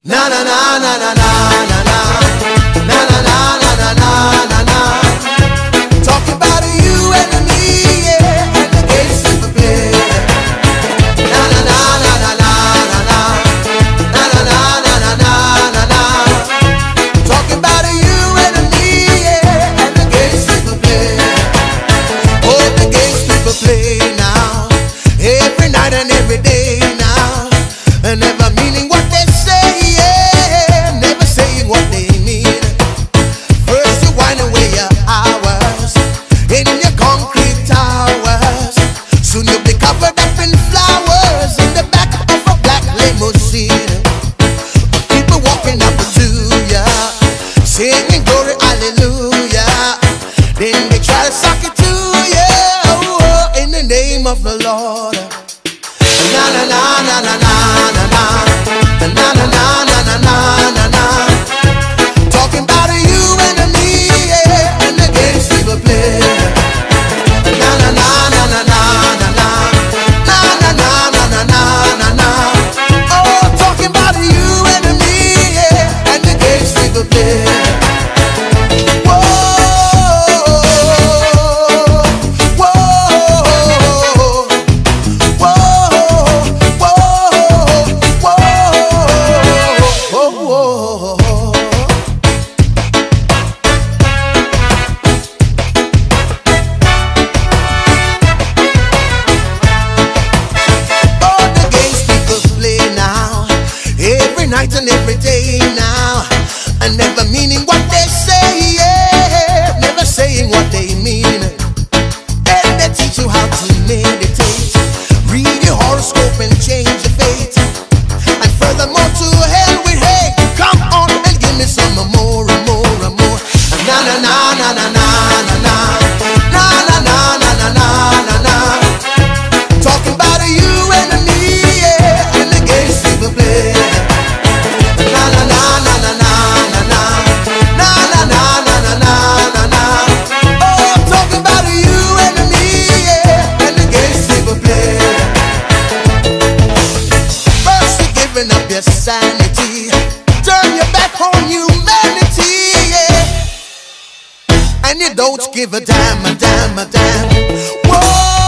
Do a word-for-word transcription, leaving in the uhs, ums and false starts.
Na na na na na na na na na na na na na na na. Talking about you and me, yeah, and the games we play. Na na na na na na na na na na na na na na na. Talking about you and me, yeah, and the games we play. Oh, the games we play now, every night and every day now, and never meaning what they say. Singing glory, hallelujah. Then they try to suck it to you, oh, oh, in the name of the Lord. Na na na na na na na na na na na na na na na. Talking about you and me, yeah, and the games we will play. Na na na na na na na na na na na na na na. Oh, talking about you and me, yeah, and the games we will play. Night and every day now, and never meaning what they say, yeah, never saying what they mean. And they teach you how to meditate, read your horoscope and change your fate. And furthermore, to hell with hate. Come on and give me some more and more and more. Na na na na na na na na na na na na na na na. Talking about you and me, yeah, and the games we will play. Up your sanity, turn your back on humanity, yeah, and you don't give a damn, a damn, a damn. Whoa.